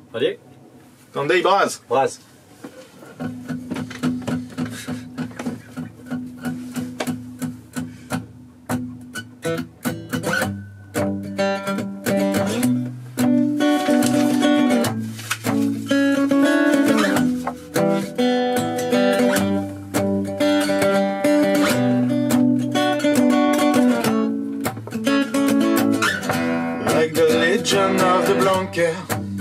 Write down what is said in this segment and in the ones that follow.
Allez. Tendez, brasse. Brasse. Like the legend of the Blanquer,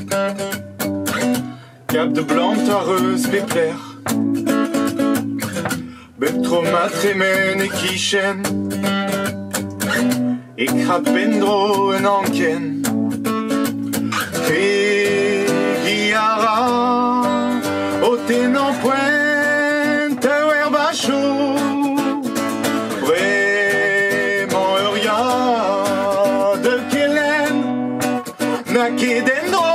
Cap de Blanc, Tareuse, Pépler, Bectromat, Tremen et Kichen, et Krapendro en Anken, et Guiara, au Ténan Pointe, Herbachou, vraiment Euria, de Kellen, Nakedendro.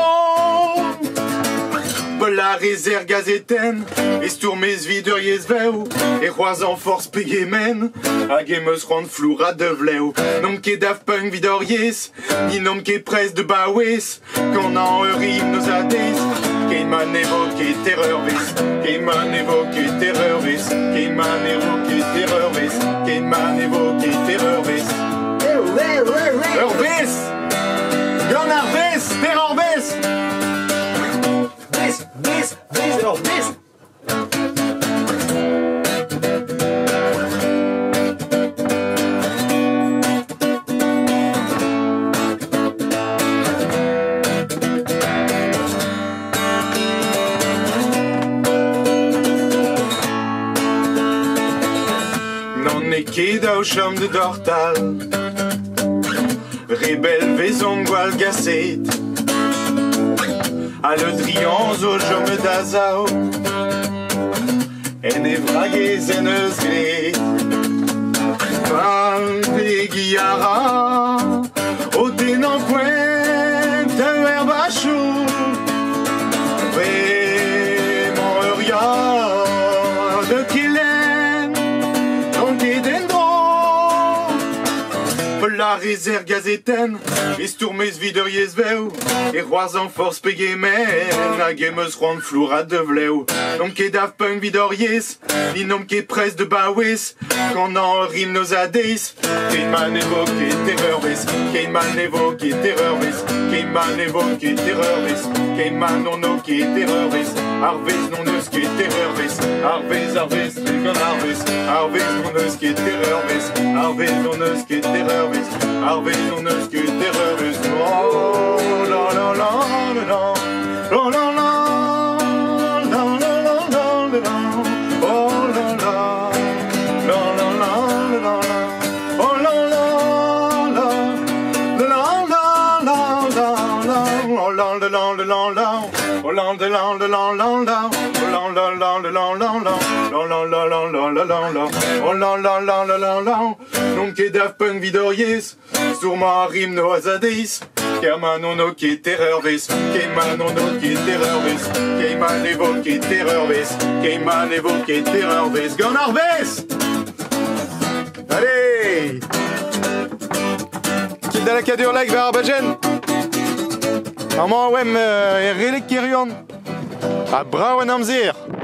La réserve gazétaine, et stourmez videriez veu, et rois en force payé men, à gameus rand floura de vleu, nom qu'est Daft Punk videriez, ni nom qu'est presse de Bawes, qu'on en rime nos adès, qu'est man évoqué terroriste, qu'est man évoqué terroriste, qu'est man évoqué terroriste, qu'est man évoqué terroriste. Herbis! Gon Arbis! Terrorbis! Non est qu'est au chum de Dortal, Rebelle vaison gual gasset. A le drianz au jom d'Azao, en evraguez en eus gret, Val de Guiara, au Ténan Pointe, Herbachou, vraiment Euria, de Kellen, Nakedendro. La réserve gazétaine, et stourmez videriez veu, et rois en force payé men, à gameus rand floura de vleu, nom qu'est Daft Punk videriez, ni nom qu'est presse de Bawes, qu'on en rime nos adès, qu'est man évoqué terroriste, qu'est man évoqué terroriste, qu'est man évoqué terroriste, qu'est man on oqué terroriste, Arvez non neus qu'est terroriste, Arvez, gon Arvez, Arvez non neus qu'est terroriste, Arvez non neus qu'est terroriste. Arvez non neus qu'est terroriste. Oh la la la la la. Oh la la la la la la la. Oh la la la la la la la. Oh la la la la la la la la. Oh la la la la la la. Oh la la la la la la la. Oh la la la la la la la. Oh la la la la la la la. Oh la la la la la la. Non qu'est Daft Punk videriez, sûrement rime nos azadis, qu'est manono qu'est terroriste, qu'est manono qu'est terroriste, qu'est man évoqué terroriste, qu'est man évoqué terroriste. Gon Arbis! Allez! Kid da la cadur like vers Arbagen. Armand wem relic kirion. A brau en amzir.